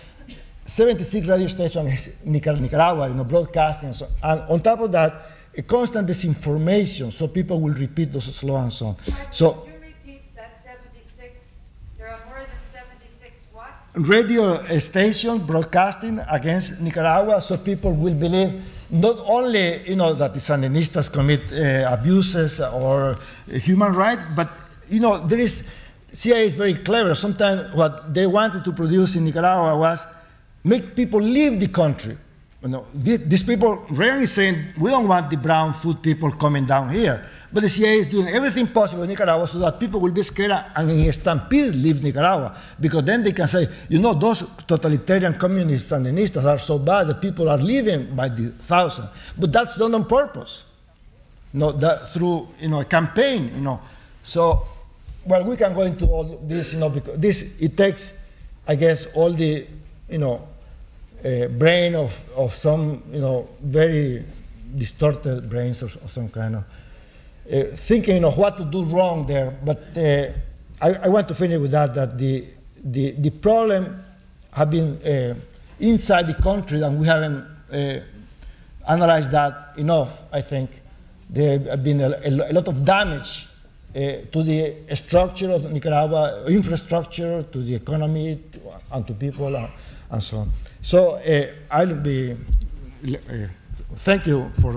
76 radio stations in Nicaragua, broadcasting and so on. And on top of that, a constant disinformation, so people will repeat those slogans and so on. So, could you repeat that 76? There are more than 76 what? Radio stations broadcasting against Nicaragua, so people will believe not only, that the Sandinistas commit abuses or human rights, but, there is, CIA is very clever. Sometimes what they wanted to produce in Nicaragua was make people leave the country. These people, Reagan is saying, we don't want the brown food people coming down here. But the CIA is doing everything possible in Nicaragua so that people will be scared and in a stampede leave Nicaragua. Because then they can say, you know, those totalitarian communists and Sandinistas are so bad that people are leaving by the thousands. But that's done on purpose. No, that through, you know, a campaign, you know. So, well, we can go into all this, you know, because this, it takes, I guess, all the, you know, brain of some, you know, very distorted brains or some kind of thinking of what to do wrong there. But I want to finish with that the problem have been inside the country, and we haven't analyzed that enough, I think. There have been a lot of damage to the structure of Nicaragua, infrastructure, to the economy, and to people, and so on. So I'll be, thank you for.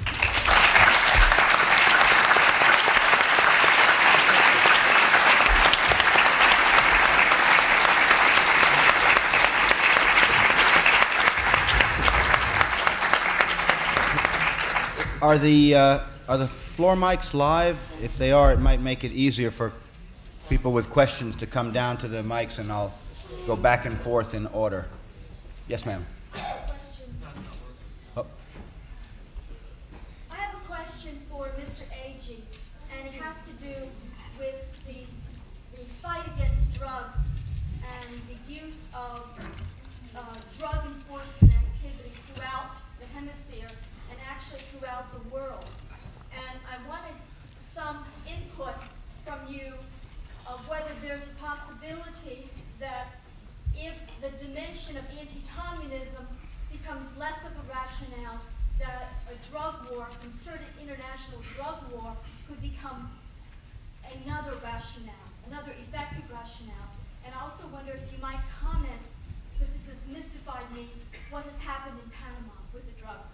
Are the floor mics live? If they are, it might make it easier for people with questions to come down to the mics, and I'll go back and forth in order. Yes, ma'am. Oh. I have a question for Mr. Agee, and it has to do with the fight against drugs and the use of drug enforcement activity throughout the hemisphere and actually throughout the world. And I wanted some input from you of whether there's a possibility that if the dimension of anti-communism becomes less of a rationale, that a drug war, a concerted international drug war, could become another rationale, another effective rationale. And I also wonder if you might comment, because this has mystified me, what has happened in Panama with the drug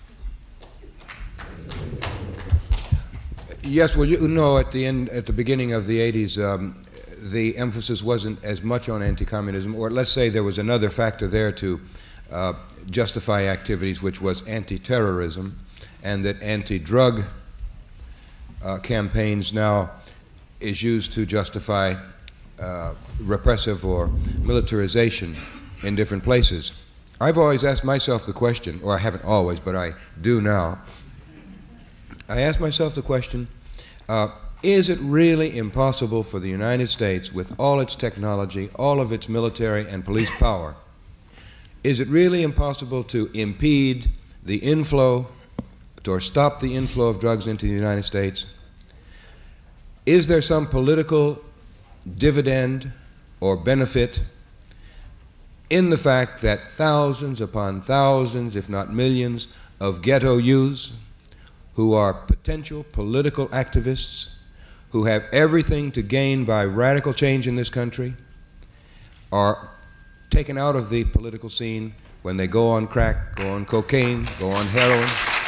scene. Yes, well, you know, at the beginning of the 80s, the emphasis wasn't as much on anti-communism, or let's say there was another factor there to justify activities, which was anti-terrorism, and that anti-drug campaigns now is used to justify repressive or militarization in different places. I've always asked myself the question, or I haven't always, but I do now. I ask myself the question, is it really impossible for the United States, with all its technology, all of its military and police power, is it really impossible to impede the inflow or stop the inflow of drugs into the United States? Is there some political dividend or benefit in the fact that thousands upon thousands, if not millions, of ghetto youths who are potential political activists, who have everything to gain by radical change in this country, are taken out of the political scene when they go on crack, go on cocaine, go on heroin?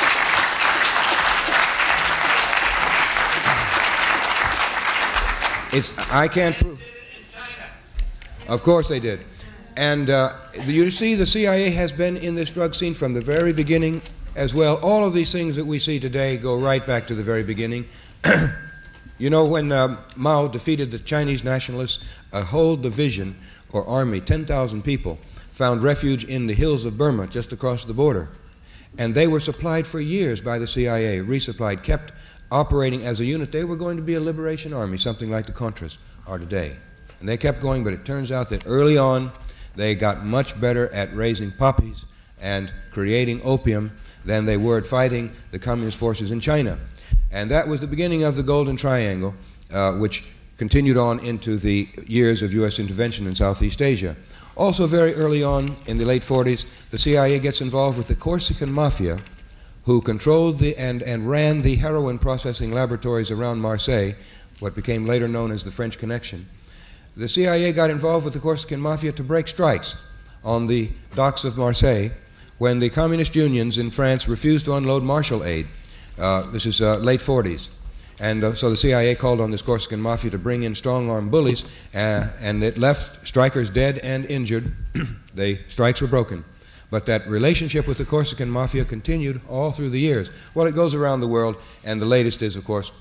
I can't prove. Of course they did. And you see, the CIA has been in this drug scene from the very beginning as well. All of these things that we see today go right back to the very beginning. You know, when Mao defeated the Chinese nationalists, a whole division or army, 10,000 people, found refuge in the hills of Burma just across the border. And they were supplied for years by the CIA, resupplied, kept operating as a unit. They were going to be a liberation army, something like the Contras are today. And they kept going, but it turns out that early on they got much better at raising poppies and creating opium than they were at fighting the communist forces in China. And that was the beginning of the Golden Triangle, which continued on into the years of U.S. intervention in Southeast Asia. Also very early on, in the late 40s, the CIA gets involved with the Corsican Mafia, who controlled and ran the heroin processing laboratories around Marseille, what became later known as the French Connection. The CIA got involved with the Corsican Mafia to break strikes on the docks of Marseille when the communist unions in France refused to unload Marshall aid. This is late 40s. And so the CIA called on this Corsican Mafia to bring in strong-armed bullies, and it left strikers dead and injured. The strikes were broken. But that relationship with the Corsican Mafia continued all through the years. Well, it goes around the world, and the latest is, of course,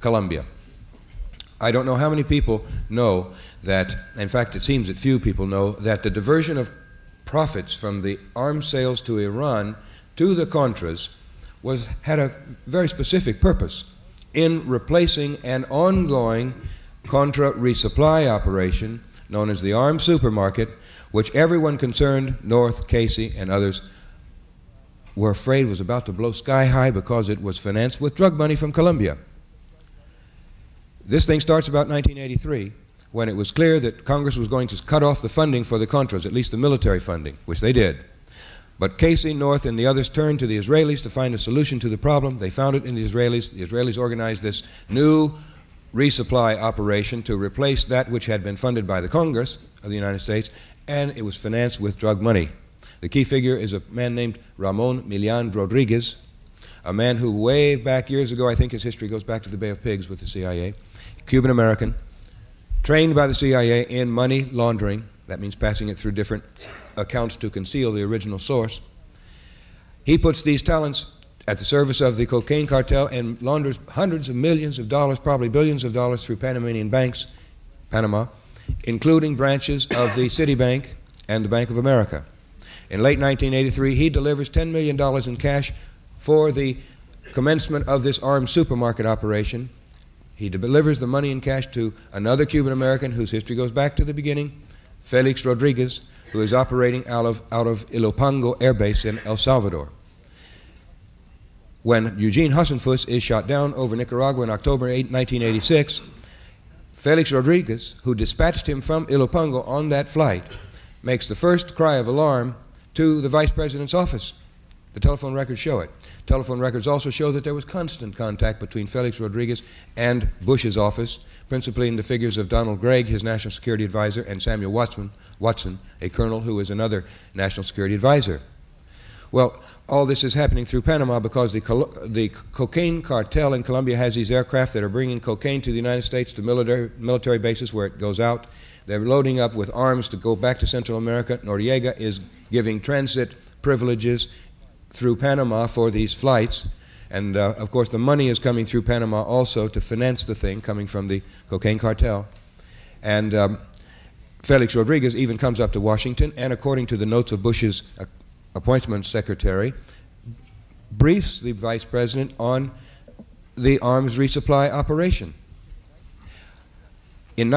Colombia. I don't know how many people know that, in fact, it seems that few people know, that the diversion of profits from the arms sales to Iran to the Contras had a very specific purpose in replacing an ongoing Contra resupply operation known as the Arms Supermarket, which everyone concerned, North, Casey, and others, were afraid was about to blow sky high because it was financed with drug money from Colombia. This thing starts about 1983, when it was clear that Congress was going to cut off the funding for the Contras, at least the military funding, which they did. But Casey, North, and the others turned to the Israelis to find a solution to the problem. They found it in the Israelis. The Israelis organized this new resupply operation to replace that which had been funded by the Congress of the United States, and it was financed with drug money. The key figure is a man named Ramon Milian Rodriguez, a man who way back years ago, I think his history goes back to the Bay of Pigs with the CIA, Cuban-American, trained by the CIA in money laundering. That means passing it through different accounts to conceal the original source. He puts these talents at the service of the cocaine cartel and launders hundreds of millions of dollars, probably billions of dollars, through Panamanian banks, Panama, including branches of the Citibank and the Bank of America. In late 1983, he delivers $10 million in cash for the commencement of this armed supermarket operation. He delivers the money in cash to another Cuban-American whose history goes back to the beginning, Felix Rodriguez, who is operating out of Ilopango Air Base in El Salvador. When Eugene Hassenfuss is shot down over Nicaragua in October 8, 1986, Felix Rodriguez, who dispatched him from Ilopango on that flight, makes the first cry of alarm to the Vice President's office. The telephone records show it. Telephone records also show that there was constant contact between Felix Rodriguez and Bush's office, principally in the figures of Donald Gregg, his national security advisor, and Samuel Watson, a colonel who is another national security advisor. Well, all this is happening through Panama because the cocaine cartel in Colombia has these aircraft that are bringing cocaine to the United States to military bases where it goes out. They're loading up with arms to go back to Central America. Noriega is giving transit privileges through Panama for these flights. And, of course, the money is coming through Panama also to finance the thing coming from the cocaine cartel. And Felix Rodriguez even comes up to Washington and, according to the notes of Bush's appointment secretary, briefs the vice president on the arms resupply operation. In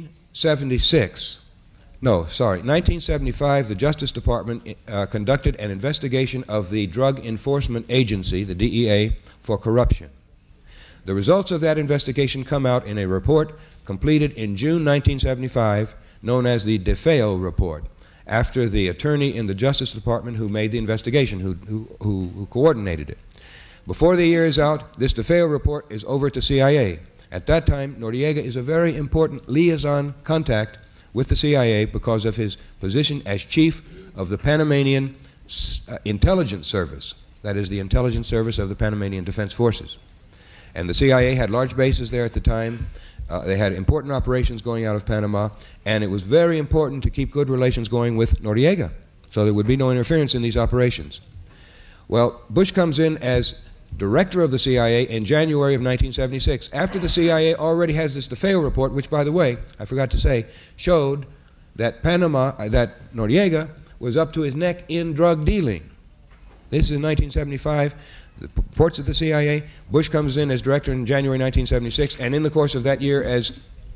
1975, the Justice Department conducted an investigation of the Drug Enforcement Agency, the DEA, for corruption. The results of that investigation come out in a report completed in June 1975, known as the DeFeo Report, after the attorney in the Justice Department who made the investigation, who coordinated it. Before the year is out, this DeFeo report is over to CIA. At that time, Noriega is a very important liaison contact with the CIA because of his position as chief of the Panamanian Intelligence Service, that is the intelligence service of the Panamanian Defense Forces. And the CIA had large bases there at the time. They had important operations going out of Panama, and it was very important to keep good relations going with Noriega, so there would be no interference in these operations. Well, Bush comes in as director of the CIA in January of 1976, after the CIA already has this DeFeo report, which, by the way, I forgot to say, showed that that Noriega was up to his neck in drug dealing. This is 1975. The reports of the CIA. Bush comes in as director in January 1976, and in the course of that year as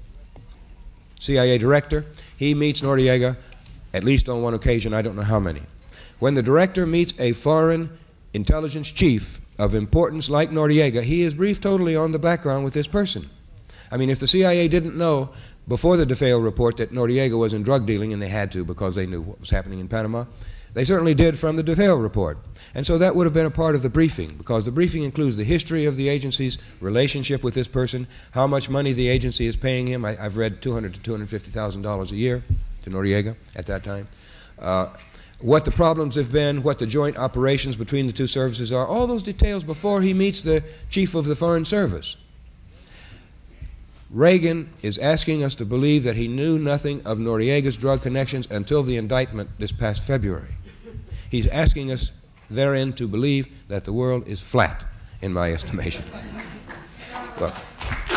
CIA director, he meets Noriega at least on one occasion, I don't know how many. When the director meets a foreign intelligence chief of importance like Noriega, he is briefed totally on the background with this person. I mean, if the CIA didn't know before the DeFeo report that Noriega was in drug dealing, and they had to because they knew what was happening in Panama, they certainly did from the DeFeo report. And so that would have been a part of the briefing, because the briefing includes the history of the agency's relationship with this person, how much money the agency is paying him. I've read $200,000 to $250,000 a year to Noriega at that time. What the problems have been, what the joint operations between the two services are, all those details before he meets the chief of the Foreign Service. Reagan is asking us to believe that he knew nothing of Noriega's drug connections until the indictment this past February. He's asking us therein to believe that the world is flat, in my estimation. Well,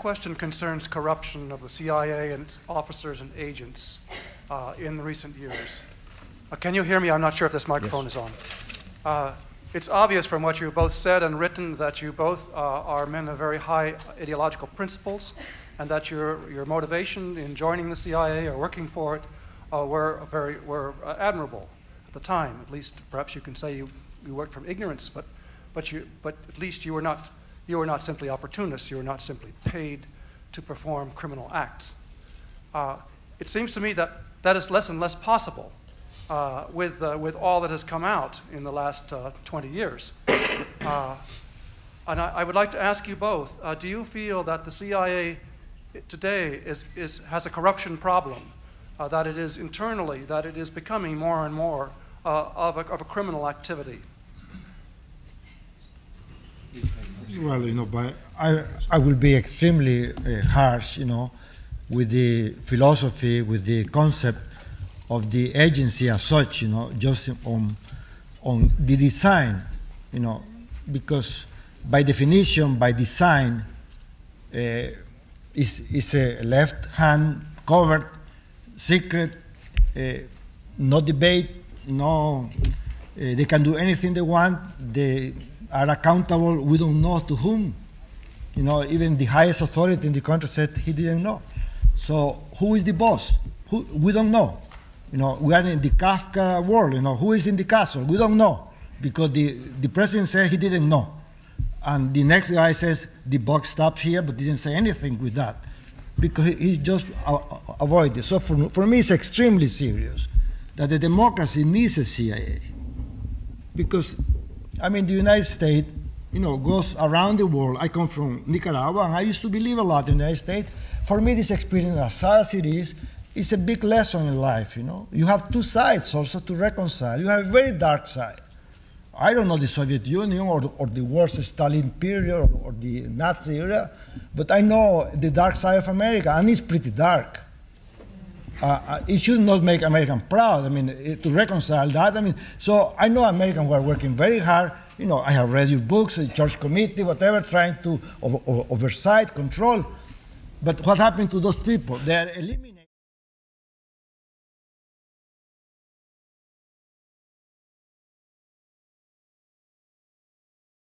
question concerns corruption of the CIA and its officers and agents in the recent years. Can you hear me? I'm not sure if this microphone is on. It's obvious from what you both said and written that you both are men of very high ideological principles, and that your motivation in joining the CIA or working for it were admirable at the time. At least, perhaps you can say you worked from ignorance, but at least you were not simply opportunists. You were not simply paid to perform criminal acts. It seems to me that that is less and less possible with all that has come out in the last 20 years. And I would like to ask you both, do you feel that the CIA today has a corruption problem, that it is internally, that it is becoming more and more of a criminal activity? Well, but I will be extremely harsh, with the philosophy, with the concept of the agency as such, just on the design, because by definition, by design, is a left-hand covered, secret, no debate, no, they can do anything they want, they are accountable, we don't know to whom. Even the highest authority in the country said he didn't know. So who is the boss? We don't know. We are in the Kafka world. Who is in the castle? We don't know, because the president said he didn't know. And the next guy says the buck stops here, but didn't say anything with that, because he just avoided. So for me, it's extremely serious that the democracy needs a CIA. Because, the United States, goes around the world. I come from Nicaragua, and I used to believe a lot in the United States. For me, this experience, as sad as it is a big lesson in life, You have two sides also to reconcile. You have a very dark side. I don't know the Soviet Union or the worst Stalin period or the Nazi era, but I know the dark side of America, and it's pretty dark. It should not make Americans proud, to reconcile that. So I know Americans who are working very hard. I have read your books, the Church Committee, whatever, trying to oversight, control. But what happened to those people? They are eliminated.